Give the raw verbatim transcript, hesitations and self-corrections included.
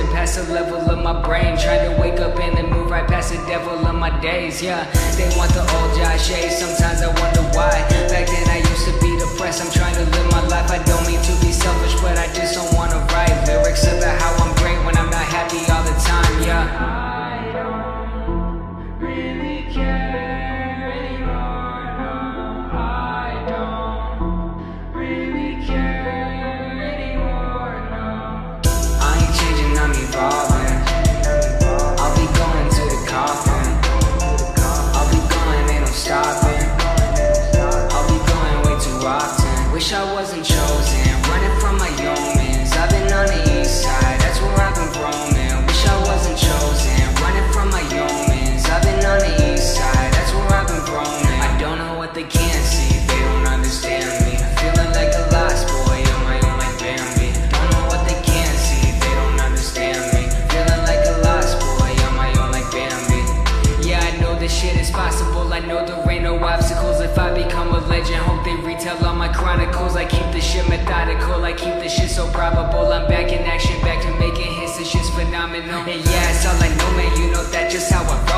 slipping past the level of my brain, trying to wake up and then move right past the devil of my days. Yeah, they want the old Josh A. Sometimes I wonder why. Back then I used to be depressed. I'm trying to live my life. I don't mean to be selfish, but I just don't wanna write lyrics about how I'm great when I'm not happy all the time. Yeah, I don't really care anymore. No, I don't really care anymore. No, I ain't changing, I'm evolving. I'll be going to the coffin. I'll be going, ain't no stopping. I'll be going way too often. Wish I wasn't chosen, running from my omens. I've been on the east side, that's where I've been roaming. Wish I wasn't chosen, running from my omens. I've been on the east side, that's where I've been roaming. I don't know what they can't see, they don't understand me. Feeling like a lost boy on my own like Bambi. Don't know what they can't see, they don't understand me. Feeling like a lost boy on my own like Bambi. Yeah, I know this shit is possible, I know there ain't no obstacles. If I become a legend, hope they retell all my chronicles. I keep this shit methodical, I keep this shit so probable. I'm back in action, back to making hits, this shit's phenomenal. And yeah, it's all I know, man, you know that just how I rock.